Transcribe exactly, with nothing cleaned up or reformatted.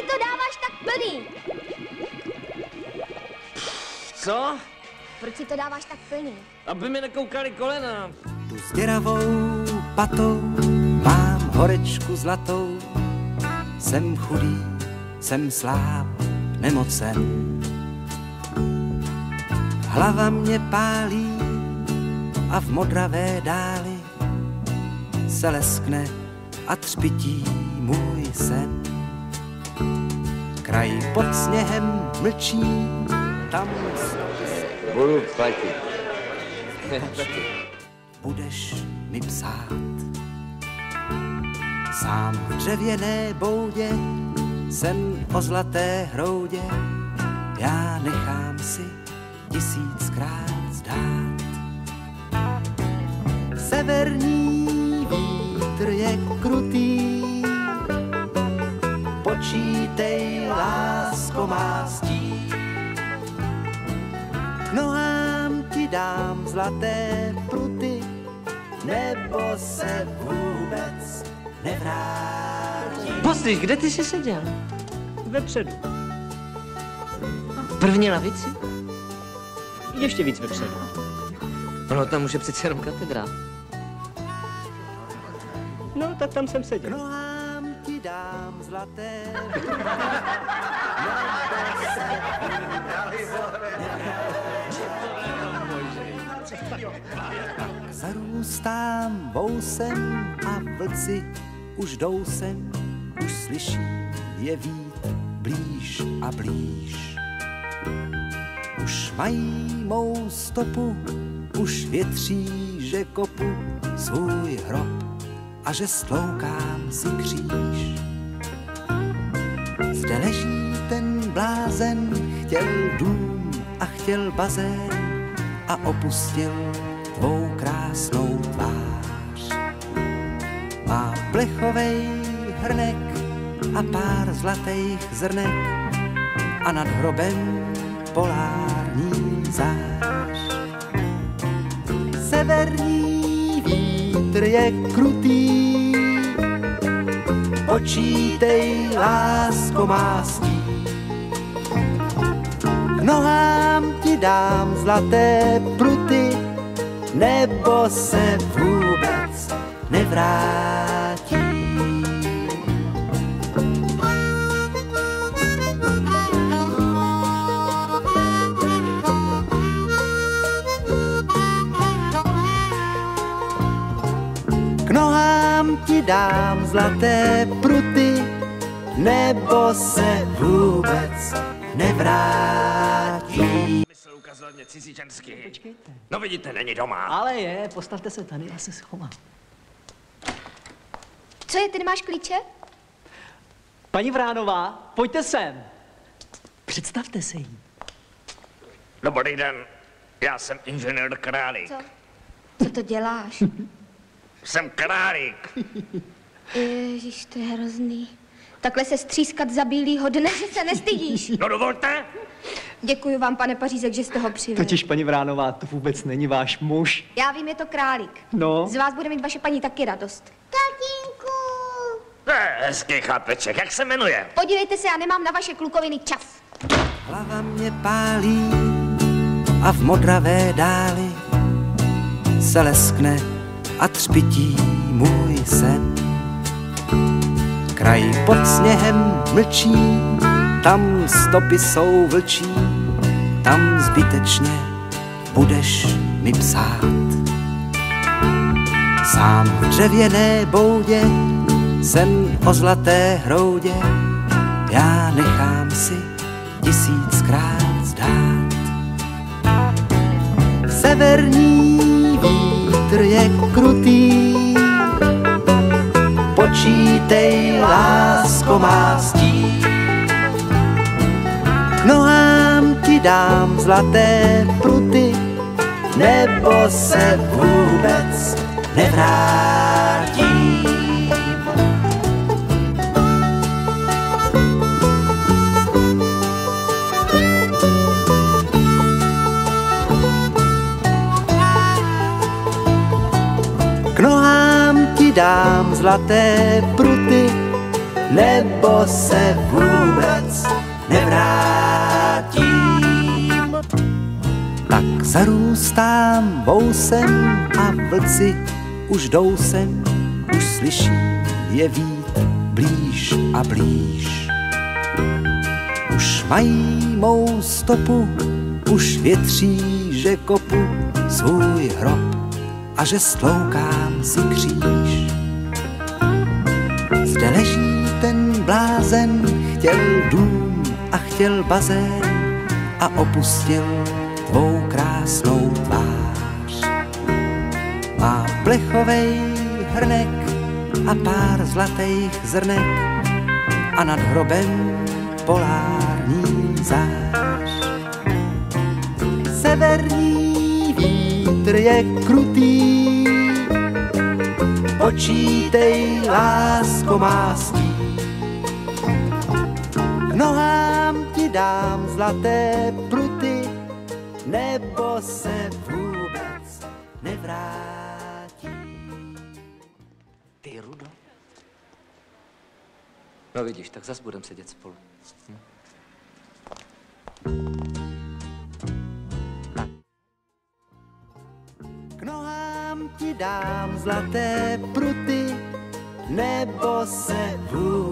to dáváš tak plný? Co? Proč si to dáváš tak plný? Aby mi nekoukali kolena. Tu s děravou patou mám horečku zlatou. Jsem chudý, jsem sláb, nemocen. Hlava mě pálí a v modravé dáli se leskne a třpití můj sen. Kraj pod sněhem mlčí, tam budu platit. budeš mi psát. Sám v dřevěné boudě, sen o zlaté hroudě, já nechám si tisíckrát zdát. Severní vítr je krutý, počítej, lásko má stí. K nohám ti dám zlaté pruty, nebo se vůbec nevrátí. Postřiž, kde ty jsi seděl? Vepředu. První lavici? Ještě víc vepředu. No, tam už je přece jenom katedra. No, tak tam jsem K seděl. nohám ti dám zlaté zarůstám vousem a vlci už jdou sem, už slyší je vít blíž a blíž. Už mají mou stopu, už větří, že kopu svůj hrob a že stloukám si kříž. Zde leží ten blázen, chtěl dům a chtěl bazén a opustil tvou krásnou tvář. Má plechovej hrnek a pár zlatých zrnek a nad hrobem polární zář. Severní vítr je krutý, počítej, lásko má stí. K nohám ti dám zlaté pruty, nebo se vůbec nevrátí. K nohám ti dám zlaté pruty, nebo se vůbec nevrátí. Mysl ukazovat mě cizí žensky. Počkejte. No vidíte, není doma. Ale je, postavte se tady, já se schovám. Co je, ty nemáš klíče? Paní Vránová, pojďte sem. Představte se jí. Dobrý den, já jsem inženýr Králík. Co? Co to děláš? Jsem Králík. Ježiš, to je hrozný. Takhle se střískat za bílýho dne, že se nestydíš. No dovolte. Děkuji vám, pane Pařízek, že jste ho přivez. Totiž, paní Vránová, to vůbec není váš muž. Já vím, je to Králík. No. Z vás bude mít vaše paní taky radost. Tatínku! To je hezký chlapeček, jak se jmenuje? Podívejte se, já nemám na vaše klukoviny čas. Hlava mě pálí a v modravé dáli se leskne a třpití můj sen. Kraj pod sněhem mlčí, tam stopy jsou vlčí, tam zbytečně budeš mi psát. Sám v dřevěné boudě, sen o zlaté hroudě, já nechám si tisíckrát zdát. Severní vítr je krutý, počítej, lásko má stí. K nohám ti dám zlaté pruty, nebo se vůbec nevrátí. K nohám ti dám zlaté pruty, nebo se vůbec nevrátím. Tak zarůstám vousem a vlci už jdou sem, už slyším je vít blíž a blíž. Už mají mou stopu, už větří, že kopu svůj hrob a že stloukám si kříž. Zde leží ten blázen, chtěl dům a chtěl bazén a opustil tvou krásnou tvář. Má plechovej hrnek a pár zlatých zrnek a nad hrobem polární zář. Severní vítr je krutý, počítej, lásko má stí. K nohám ti dám zlaté pruty, nebo se vůbec nevrátí. Ty, Rudo? No vidíš, tak zas budem sedět spolu. Hm? K nohám ti dám zlaté pruty, nebo se vůbec